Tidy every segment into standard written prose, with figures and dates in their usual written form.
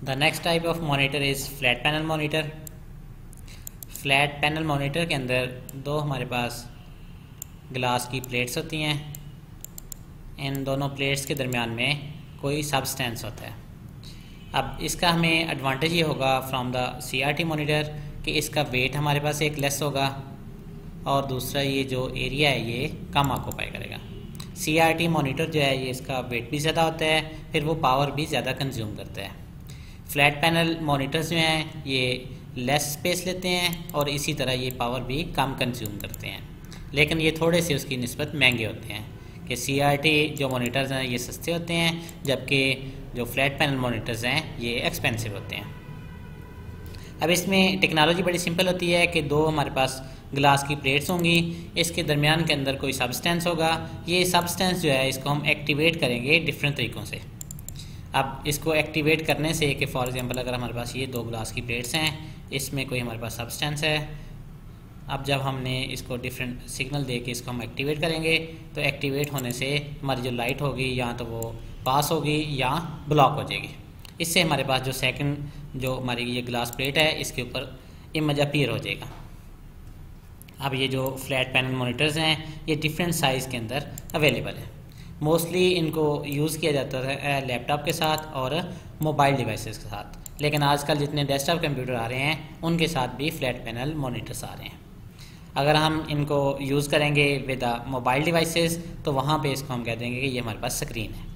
The next type of monitor is flat panel monitor. Flat panel monitor के अंदर दो हमारे पास ग्लास की प्लेट्स होती हैं। इन दोनों प्लेट्स के दरमियान में कोई सब्सटेंस होता है। अब इसका हमें एडवांटेज ये होगा फ्रॉम द CRT मॉनिटर कि इसका वेट हमारे पास एक लेस होगा और दूसरा ये जो एरिया है ये कम ऑक्यूपाई करेगा। CRT मॉनिटर जो है ये इसका वेट भी ज़्यादा होता है, फिर वो पावर भी ज़्यादा कंज्यूम करता है। फ्लैट पैनल मॉनिटर्स जो हैं ये लेस स्पेस लेते हैं और इसी तरह ये पावर भी कम कंज्यूम करते हैं, लेकिन ये थोड़े से उसकी निस्बत महंगे होते हैं कि CRT जो मॉनिटर्स हैं ये सस्ते होते हैं, जबकि जो फ्लैट पैनल मॉनिटर्स हैं ये एक्सपेंसिव होते हैं। अब इसमें टेक्नोलॉजी बड़ी सिंपल होती है कि दो हमारे पास ग्लास की प्लेट्स होंगी, इसके दरमियान के अंदर कोई सब्सटेंस होगा। ये सब्सटेंस जो है इसको हम एक्टिवेट करेंगे डिफरेंट तरीक़ों से। अब इसको एक्टिवेट करने से कि फॉर एग्जांपल अगर हमारे पास ये दो ग्लास की प्लेट्स हैं, इसमें कोई हमारे पास सब्सटेंस है। अब जब हमने इसको डिफरेंट सिग्नल दे के इसको हम एक्टिवेट करेंगे तो एक्टिवेट होने से हमारी जो लाइट होगी या तो वो पास होगी या ब्लॉक हो जाएगी। इससे हमारे पास जो सेकंड जो हमारी ये ग्लास प्लेट है इसके ऊपर इमेज अपीयर हो जाएगा। अब ये जो फ्लैट पैनल मॉनिटर्स हैं ये डिफरेंट साइज़ के अंदर अवेलेबल है। मोस्टली इनको यूज़ किया जाता है लैपटॉप के साथ और मोबाइल डिवाइसेस के साथ, लेकिन आजकल जितने डेस्कटॉप कंप्यूटर आ रहे हैं उनके साथ भी फ्लैट पैनल मॉनिटर्स आ रहे हैं। अगर हम इनको यूज़ करेंगे विद मोबाइल डिवाइसेस तो वहाँ पे इसको हम कह देंगे कि ये हमारे पास स्क्रीन है।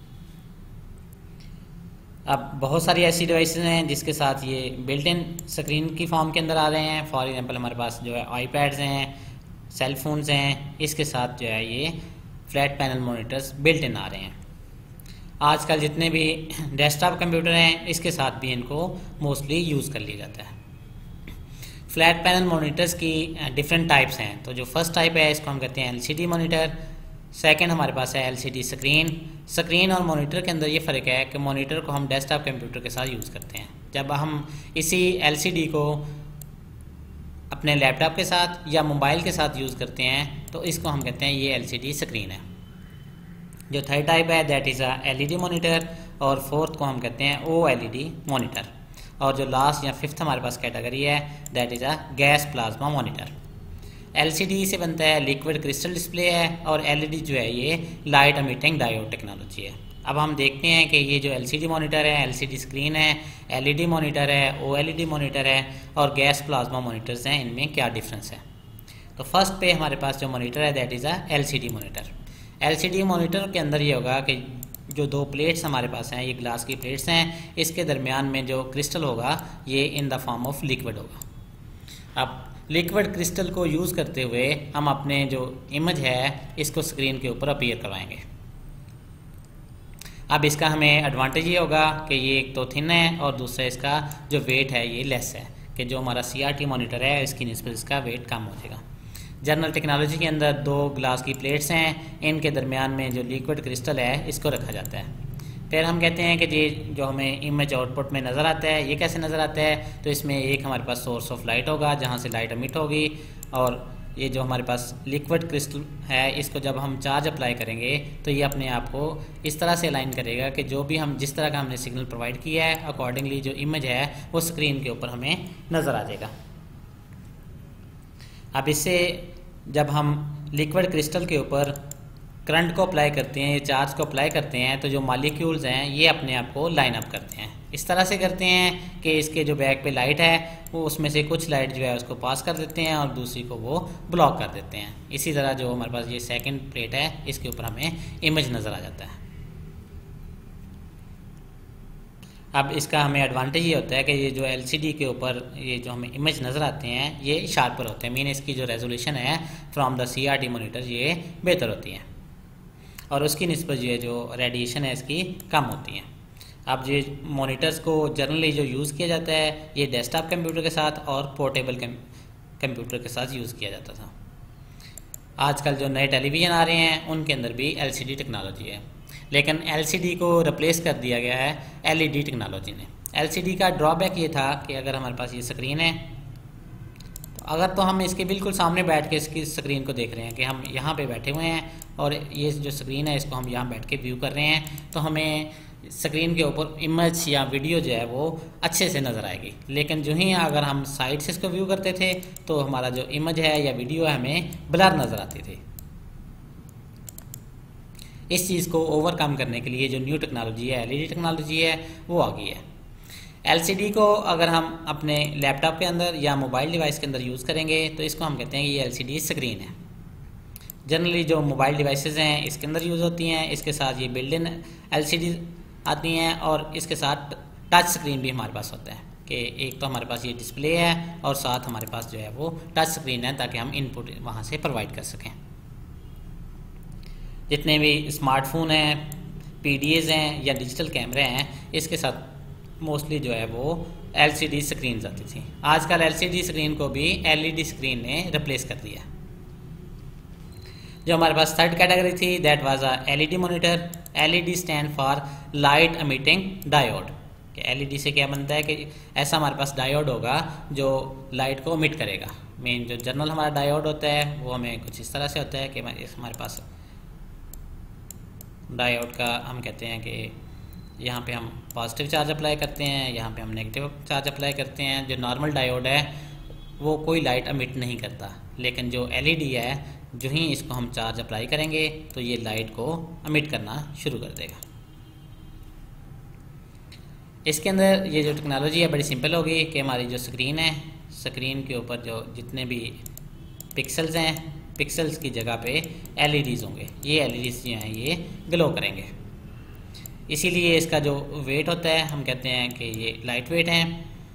अब बहुत सारी ऐसी डिवाइसेस हैं जिसके साथ ये बिल्ट इन स्क्रीन की फॉर्म के अंदर आ रहे हैं। फॉर एग्जांपल हमारे पास जो है आईपैड्स हैं, सेल फोन्स हैं, इसके साथ जो है ये flat panel monitors built in आ रहे हैं। आजकल जितने भी डेस्कटॉप कंप्यूटर हैं इसके साथ भी इनको मोस्टली यूज़ कर लिया जाता है। फ्लैट पैनल मॉनिटर्स की डिफरेंट टाइप्स हैं। तो जो फर्स्ट टाइप है इसको हम कहते हैं LCD मॉनिटर। सेकंड हमारे पास है LCD स्क्रीन और मॉनिटर के अंदर ये फ़र्क है कि मॉनिटर को हम डेस्कटॉप कंप्यूटर के साथ यूज़ करते हैं। जब हम इसी LCD को अपने लैपटॉप के साथ या मोबाइल के साथ यूज़ करते हैं तो इसको हम कहते हैं ये LCD स्क्रीन है। जो थर्ड टाइप है दैट इज़ LED मॉनिटर और फोर्थ को हम कहते हैं OLED मॉनिटर। और जो लास्ट या फिफ्थ हमारे पास कैटेगरी है that is gas plasma monitor. LCD से बनता है लिक्विड क्रिस्टल डिस्प्ले है और LED जो है ये लाइट एमिटिंग डायोड टेक्नोलॉजी है। अब हम देखते हैं कि ये जो LCD मॉनिटर है, LCD स्क्रीन है, LED मॉनिटर है, OLED मॉनिटर है और गैस प्लाज्मा मॉनिटर्स हैं, इनमें क्या डिफरेंस है। तो फर्स्ट पे हमारे पास जो मॉनिटर है that is LCD monitor. LCD monitor के अंदर ये होगा कि जो दो प्लेट्स हमारे पास हैं, ये ग्लास की प्लेट्स हैं, इसके दरमियान में जो क्रिस्टल होगा ये in the form of liquid होगा। अब लिक्विड क्रिस्टल को यूज़ करते हुए हम अपने जो इमेज है इसको स्क्रीन के ऊपर अपीयर करवाएंगे। अब इसका हमें एडवांटेज ये होगा कि ये एक तो थिन है और दूसरा इसका जो वेट है ये लेस है, कि जो हमारा CRT मॉनिटर है इसकी निस्बत इसका वेट कम हो जाएगा। जनरल टेक्नोलॉजी के अंदर दो ग्लास की प्लेट्स हैं, इनके दरमियान में जो लिक्विड क्रिस्टल है इसको रखा जाता है। फिर हम कहते हैं कि ये जो हमें इमेज आउटपुट में नज़र आता है ये कैसे नज़र आता है, तो इसमें एक हमारे पास सोर्स ऑफ लाइट होगा जहाँ से लाइट एमिट होगी और ये जो हमारे पास लिक्विड क्रिस्टल है इसको जब हम चार्ज अप्लाई करेंगे तो ये अपने आप को इस तरह से अलाइन करेगा कि जो भी हम जिस तरह का हमने सिग्नल प्रोवाइड किया है अकॉर्डिंगली जो इमेज है वो स्क्रीन के ऊपर हमें नज़र आ जाएगा। अब इससे जब हम लिक्विड क्रिस्टल के ऊपर करंट को अप्लाई करते हैं, चार्ज को अप्लाई करते हैं, तो जो मॉलिक्यूल्स हैं ये अपने आप को लाइन अप करते हैं। इस तरह से करते हैं कि इसके जो बैक पे लाइट है वो उसमें से कुछ लाइट जो है उसको पास कर देते हैं और दूसरी को वो ब्लॉक कर देते हैं। इसी तरह जो हमारे पास ये सेकंड प्लेट है इसके ऊपर हमें इमेज नज़र आ जाता है। अब इसका हमें एडवांटेज ये होता है कि ये जो LCD के ऊपर ये जो हमें इमेज नज़र आते हैं ये शार्पर होते हैं, मीन इसकी जो रेजोल्यूशन है फ्रॉम द CRT मॉनिटर ये बेहतर होती है और उसकी निस्बत जो है जो रेडिएशन है इसकी कम होती है। अब ये मॉनिटर्स को जनरली जो यूज़ किया जाता है ये डेस्कटॉप कंप्यूटर के साथ और पोर्टेबल कंप्यूटर के साथ यूज़ किया जाता था। आजकल जो नए टेलीविज़न आ रहे हैं उनके अंदर भी LCD टेक्नोलॉजी है, लेकिन LCD को रिप्लेस कर दिया गया है LED टेक्नोलॉजी ने। LCD का ड्रॉबैक ये था कि अगर हमारे पास ये स्क्रीन है तो अगर तो हम इसके बिल्कुल सामने बैठ के इसकी स्क्रीन को देख रहे हैं कि हम यहाँ पे बैठे हुए हैं और ये जो स्क्रीन है इसको हम यहाँ बैठ के व्यू कर रहे हैं तो हमें स्क्रीन के ऊपर इमेज या वीडियो जो है वो अच्छे से नज़र आएगी। लेकिन जो ही अगर हम साइड से इसको व्यू करते थे तो हमारा जो इमेज है या वीडियो है हमें ब्लर नज़र आती थी। इस चीज़ को ओवरकम करने के लिए जो न्यू टेक्नोलॉजी है, एलईडी टेक्नोलॉजी है, वो आ गई है। एलसीडी को अगर हम अपने लैपटॉप के अंदर या मोबाइल डिवाइस के अंदर यूज़ करेंगे तो इसको हम कहते हैं कि ये एलसीडी स्क्रीन है। जनरली जो मोबाइल डिवाइसेस हैं इसके अंदर यूज़ होती हैं। इसके साथ ये बिल्ट इन एलसीडी आती हैं और इसके साथ टच स्क्रीन भी हमारे पास होता है कि एक तो हमारे पास ये डिस्प्ले है और साथ हमारे पास जो है वो टच स्क्रीन है ताकि हम इनपुट वहाँ से प्रोवाइड कर सकें। जितने भी स्मार्टफोन हैं, पीडीएज हैं या डिजिटल कैमरे हैं, इसके साथ मोस्टली जो है वो एलसीडी स्क्रीन आती थी। आजकल एलसीडी स्क्रीन को भी एलईडी स्क्रीन ने रिप्लेस कर दिया। जो हमारे पास थर्ड कैटेगरी थी that was a LED monitor. LED stand for light emitting diode. LED से क्या बनता है कि ऐसा हमारे पास डायोड होगा जो लाइट को एमिट करेगा। मेन जो जनरल हमारा डायोड होता है वो हमें कुछ इस तरह से होता है कि हमारे पास डायोड का हम कहते हैं कि यहाँ पे हम पॉजिटिव चार्ज अप्लाई करते हैं, यहाँ पे हम नेगेटिव चार्ज अप्लाई करते हैं। जो नॉर्मल डायोड है वो कोई लाइट एमिट नहीं करता, लेकिन जो एलईडी है जो ही इसको हम चार्ज अप्लाई करेंगे तो ये लाइट को एमिट करना शुरू कर देगा। इसके अंदर ये जो टेक्नोलॉजी है बड़ी सिंपल होगी कि हमारी जो स्क्रीन है, स्क्रीन के ऊपर जो जितने भी पिक्सल्स हैं, पिक्सल्स की जगह पे एलईडीज़ होंगे। ये एलईडीज़ जो हैं ये ग्लो करेंगे। इसीलिए इसका जो वेट होता है हम कहते हैं कि ये लाइट वेट है।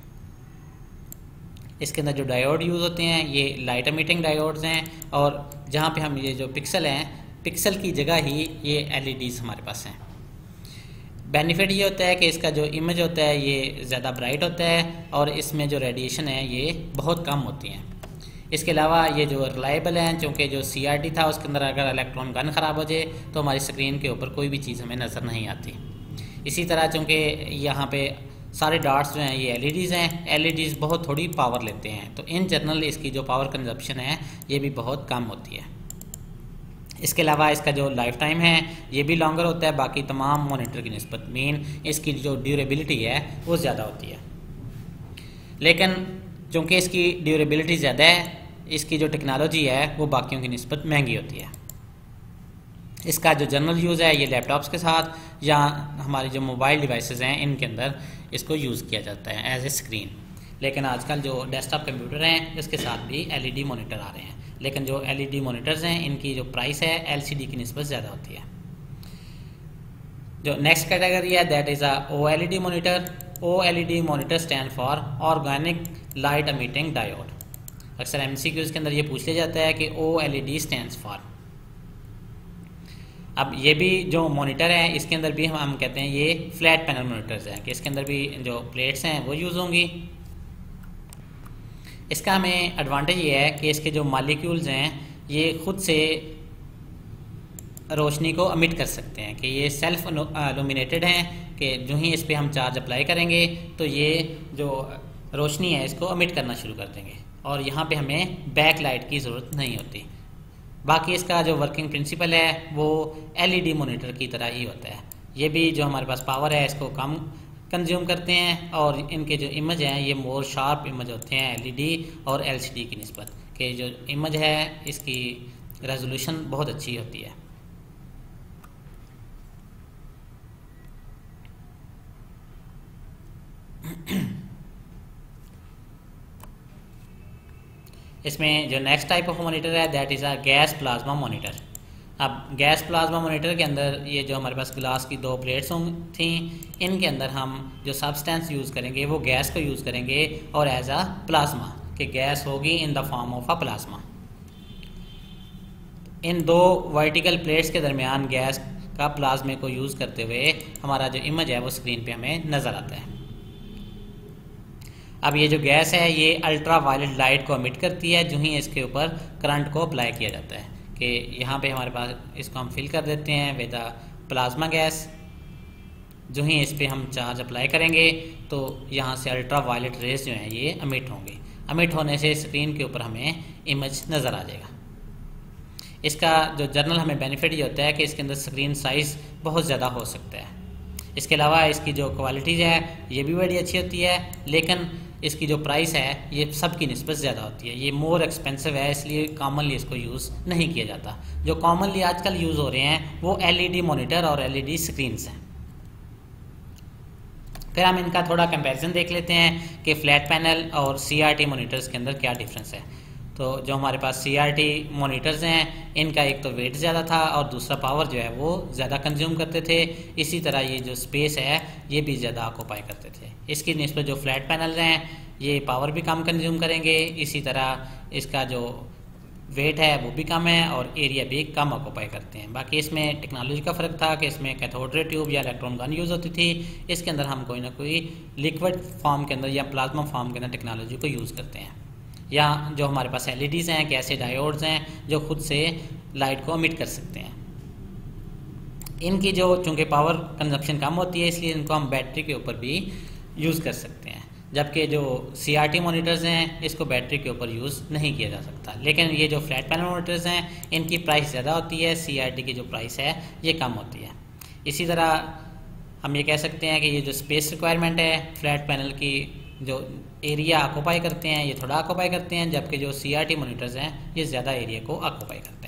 इसके अंदर जो डायोड यूज़ होते हैं ये लाइट एमिटिंग डायोड्स हैं और जहाँ पे हम ये जो पिक्सल हैं, पिक्सल की जगह ही ये एलईडीज़ हमारे पास हैं। बेनिफिट ये होता है कि इसका जो इमेज होता है ये ज़्यादा ब्राइट होता है और इसमें जो रेडिएशन है ये बहुत कम होती हैं। इसके अलावा ये जो रिलायबल हैं, चूँकि जो CRT था उसके अंदर अगर इलेक्ट्रॉन गन ख़राब हो जाए तो हमारी स्क्रीन के ऊपर कोई भी चीज़ हमें नज़र नहीं आती। इसी तरह चूँकि यहाँ पे सारे डॉट्स जो हैं ये एलईडीज़ हैं, एलईडीज़ बहुत थोड़ी पावर लेते हैं तो इन जनरल इसकी जो पावर कंजप्शन है ये भी बहुत कम होती है। इसके अलावा इसका जो लाइफ टाइम है ये भी लॉन्गर होता है बाकी तमाम मॉनिटर की निस्बत। मेन इसकी जो ड्यूरेबिलिटी है वो ज़्यादा होती है, लेकिन चूँकि इसकी ड्यूरेबिलिटी ज़्यादा है इसकी जो टेक्नोलॉजी है वो बाकियों की निस्बत महंगी होती है। इसका जो जनरल यूज़ है ये लैपटॉप्स के साथ या हमारी जो मोबाइल डिवाइसेस हैं इनके अंदर इसको यूज़ किया जाता है एज ए स्क्रीन। लेकिन आजकल जो डेस्कटॉप कंप्यूटर हैं इसके साथ भी एलईडी मॉनिटर आ रहे हैं, लेकिन जो एलईडी मॉनिटर्स हैं इनकी जो प्राइस है एलसीडी की निस्बत ज़्यादा होती है। जो नेक्स्ट कैटेगरी है that is a OLED monitor. OLED monitor stand for organic light emitting diode. अक्सर एमसीक्यूज़ के अंदर ये पूछ लिया जाता है कि ओएलईडी स्टैंड्स फॉर। अब ये भी जो मॉनिटर है इसके अंदर भी हम कहते हैं ये फ्लैट पैनल मॉनिटर्स हैं कि इसके अंदर भी जो प्लेट्स हैं वो यूज़ होंगी। इसका हमें एडवांटेज ये है कि इसके जो मॉलिक्यूल्स हैं ये खुद से रोशनी को एमिट कर सकते हैं कि ये सेल्फ इल्यूमिनेटेड हैं कि जो ही इस पर हम चार्ज अप्लाई करेंगे तो ये जो रोशनी है इसको एमिट करना शुरू कर देंगे और यहाँ पे हमें बैक लाइट की ज़रूरत नहीं होती। बाकी इसका जो वर्किंग प्रिंसिपल है वो एलईडी मॉनिटर की तरह ही होता है। ये भी जो हमारे पास पावर है इसको कम कंज्यूम करते हैं और इनके जो इमेज हैं ये मोर शार्प इमेज होते हैं एलईडी और एलसीडी की निस्बत कि जो इमेज है इसकी रेजोल्यूशन बहुत अच्छी होती है। इसमें जो नेक्स्ट टाइप ऑफ मॉनिटर है that is a gas plasma monitor. अब गैस प्लाज्मा मॉनिटर के अंदर ये जो हमारे पास ग्लास की दो प्लेट्स थी इनके अंदर हम जो सब्सटेंस यूज़ करेंगे वो गैस को यूज़ करेंगे और एज अ प्लाज्मा कि गैस होगी in the form of a plasma. इन दो वर्टिकल प्लेट्स के दरमियान गैस का प्लाज्मे को यूज़ करते हुए हमारा जो इमेज है वो स्क्रीन पे हमें नज़र आता है। अब ये जो गैस है ये अल्ट्रा वायलेट लाइट को एमिट करती है जो ही इसके ऊपर करंट को अप्लाई किया जाता है कि यहाँ पे हमारे पास इसको हम फिल कर देते हैं विद प्लाज्मा गैस। जो ही इस पर हम चार्ज अप्लाई करेंगे तो यहाँ से अल्ट्रा वायलेट रेज जो हैं ये एमिट होंगे। एमिट होने से स्क्रीन के ऊपर हमें इमेज नज़र आ जाएगा। इसका जो जनरल हमें बेनिफिट ये होता है कि इसके अंदर स्क्रीन साइज़ बहुत ज़्यादा हो सकता है इसके अलावा इसकी जो क्वालिटीज़ है ये भी बड़ी अच्छी होती है, लेकिन इसकी जो प्राइस है ये सब की निस्बत ज़्यादा होती है, ये मोर एक्सपेंसिव है, इसलिए कॉमनली इसको यूज़ नहीं किया जाता। जो कॉमनली आजकल यूज़ हो रहे हैं वो LED मॉनिटर और LED स्क्रीन्स हैं। फिर हम इनका थोड़ा कंपैरिजन देख लेते हैं कि फ्लैट पैनल और CRT मॉनिटर्स के अंदर क्या डिफरेंस है। तो जो हमारे पास CRT मॉनिटर्स हैं इनका एक तो वेट ज़्यादा था और दूसरा पावर जो है वो ज़्यादा कंज्यूम करते थे। इसी तरह ये जो स्पेस है ये भी ज़्यादा ऑक्यूपाई करते थे। इसकी निस्बत जो फ्लैट पैनल हैं ये पावर भी कम कंज्यूम करेंगे, इसी तरह इसका जो वेट है वो भी कम है और एरिया भी कम ऑक्यूपाई करते हैं। बाकी इसमें टेक्नोलॉजी का फ़र्क था कि इसमें कैथोड रे ट्यूब या इलेक्ट्रॉन गन यूज़ होती थी, इसके अंदर हम कोई ना कोई लिक्विड फॉर्म के अंदर या प्लाज्मा फॉर्म के अंदर टेक्नोलॉजी को यूज़ करते हैं। या जो हमारे पास LEDs हैं, कैसे डायोड्स हैं जो खुद से लाइट को एमिट कर सकते हैं। इनकी जो चूँकि पावर कंजप्शन कम होती है इसलिए इनको हम बैटरी के ऊपर भी यूज़ कर सकते हैं, जबकि जो CRT मॉनिटर्स हैं इसको बैटरी के ऊपर यूज़ नहीं किया जा सकता। लेकिन ये जो फ्लैट पैनल मॉनिटर्स हैं इनकी प्राइस ज़्यादा होती है, CRT की जो प्राइस है ये कम होती है। इसी तरह हम ये कह सकते हैं कि ये जो स्पेस रिक्वायरमेंट है फ्लैट पैनल की जो एरिया ऑक्यूपाई करते हैं ये थोड़ा ऑक्यूपाई करते हैं, जबकि जो CRT मॉनिटर्स हैं ये ज़्यादा एरिया को ऑक्यूपाई करते हैं।